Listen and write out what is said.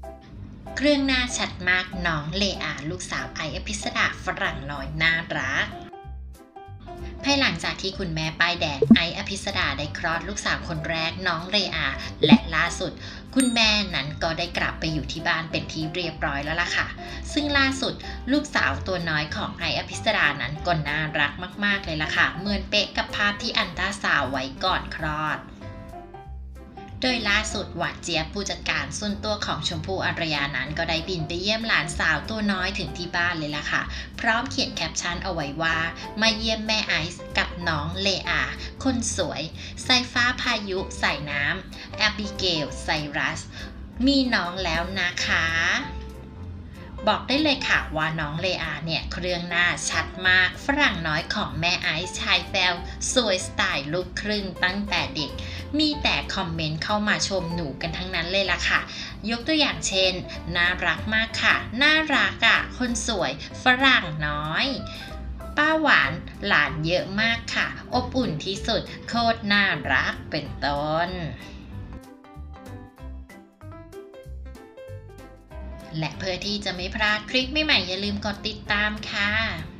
เครื่องหน้าชัดมากน้องเลอาลูกสาวไอซ์อภิสดาฝรั่งน้อยน่ารักภายหลังจากที่คุณแม่ป้ายแดงไอซ์อภิสดาได้คลอดลูกสาวคนแรกน้องเลอาและล่าสุดคุณแม่นั้นก็ได้กลับไปอยู่ที่บ้านเป็นที่เรียบร้อยแล้วล่ะค่ะซึ่งล่าสุดลูกสาวตัวน้อยของไอซ์อภิสดานั้นก็น่ารักมากๆเลยล่ะค่ะเหมือนเป๊ะกับภาพที่อันตราซาวด์ไว้ก่อนคลอด โดยล่าสุดหวานเจี๊ยบผู้จัดการส่วนตัวของชมพู่อารยานั้นก็ได้บินไปเยี่ยมหลานสาวตัวน้อยถึงที่บ้านเลยล่ะค่ะพร้อมเขียนแคปชั่นเอาไว้ว่ามาเยี่ยมแม่ไอซ์กับน้องเลอาคนสวยสายฟ้าพายุสายน้ำแอบิเกลไซรัสมีน้องแล้วนะคะบอกได้เลยค่ะว่าน้องเลอาเนี่ยเครื่องหน้าชัดมากฝรั่งน้อยของแม่ไอซ์ชายแววสวยสไตล์ลูกครึ่งตั้งแต่เด็กมีแต่คอมเมนต์เข้ามาชมหนูกันทั้งนั้นเลยล่ะค่ะยกตัวอย่างเช่นน่ารักมากค่ะน่ารักอ่ะคนสวยฝรั่งน้อยป้าหวานหลานเยอะมากค่ะอบอุ่นที่สุดโคตรน่ารักเป็นต้นและเพื่อที่จะไม่พลาดคลิปใหม่ๆอย่าลืมกดติดตามค่ะ